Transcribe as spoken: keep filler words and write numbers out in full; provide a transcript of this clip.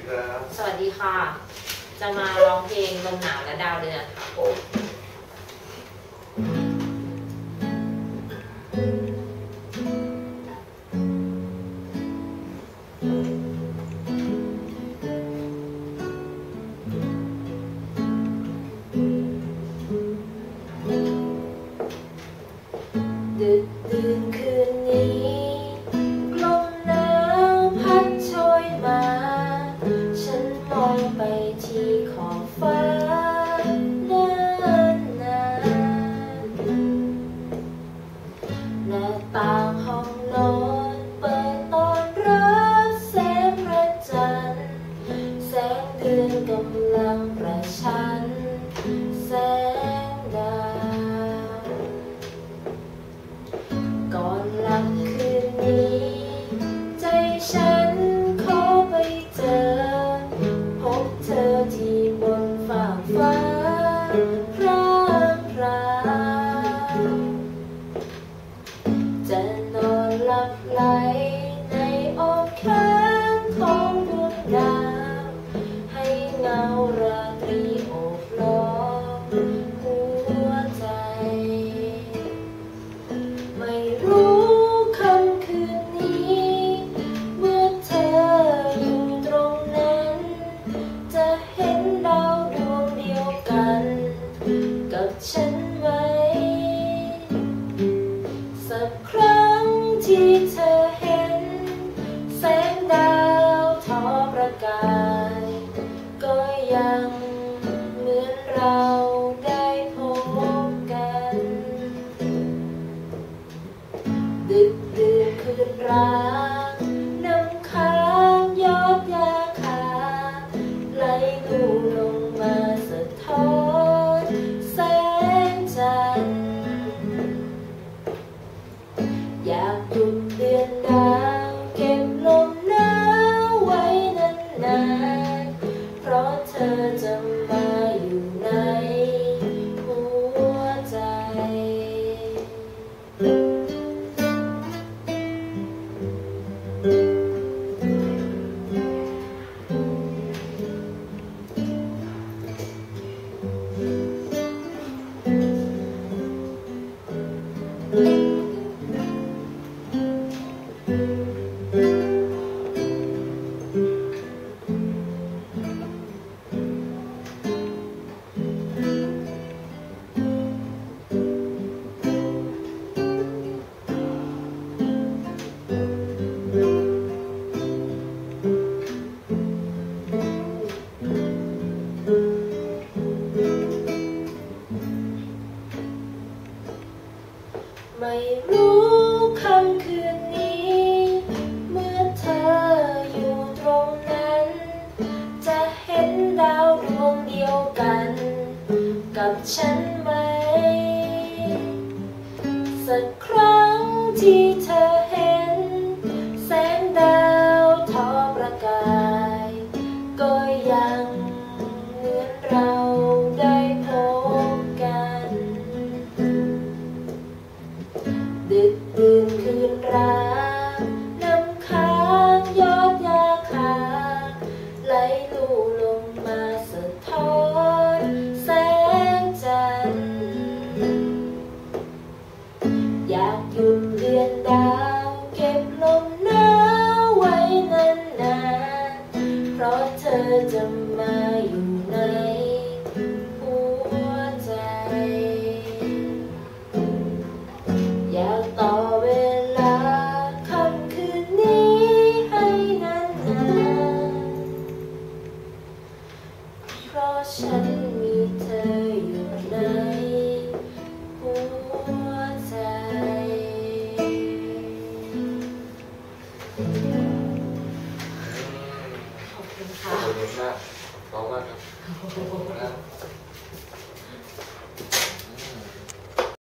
ครับสวัสดีค่ะจะมาร้องเพลงลมหนาวและดาวเดือนค่ะโอ้ดึกดื่นคืนนี้ลมหนาวพัดโชยมาฉันมองไปที่ขอบฟ้าเนินนานหน้าต่างห้องนอนเปิดต้อนรับแสงพระจันทร์แสงเดือนกำลังประชันแสงดาวก่อนหลับคืนนี้ใจฉันขอไปเจอพบเธอที่บนฟ้ากฟ้าพรางพราวจะนอนหลับไหลในอ้อมแขนของดวงดาวให้เงาราตรีโอบล้อมหัวใจไม่รู้ค่ำคืนนี้เมื่อเธออยู่ตรงนั้นจะเห็นดาวดวงเดียวกันกับฉันไหมสักครั้งที่เธอเห็นแสงดาวทอประกายก็ยังเหมือนเราได้พบกันดึกดื่นคืนร้างน้ำค้างยอดยาคาไหลลู่ลงมาสะท้อนแสงจันทร์อยากหยุดเดือนดาวเก็บลมหนาวไว้นานๆเพราะเธอจะมาอยู่ในหัวใจไม่รู้ค่ำคืนนี้เมื่อเธออยู่ตรงนั้นจะเห็นดาวดวงเดียวกันกับฉันไหมสักครั้งที่เธอเห็นแสงดาวทอประกายก็ยังเหมือนเราได้พบกันดึกดื่นคืนร้างน้ำค้างยอดยาคาไหลลู่ลงมาสะท้อนแสงจันทร์อยากหยุดเดือนดาวเก็บลมหนาวไว้นานๆเพราะเธอจะมาอยู่ในหัวใจอยากต่อเวลาค่ำคืนนี้ให้นานๆเพราะฉันมีเธออยู่ในหัวใจขอบคุณค่ะขอบคุณมากร้องมากครับ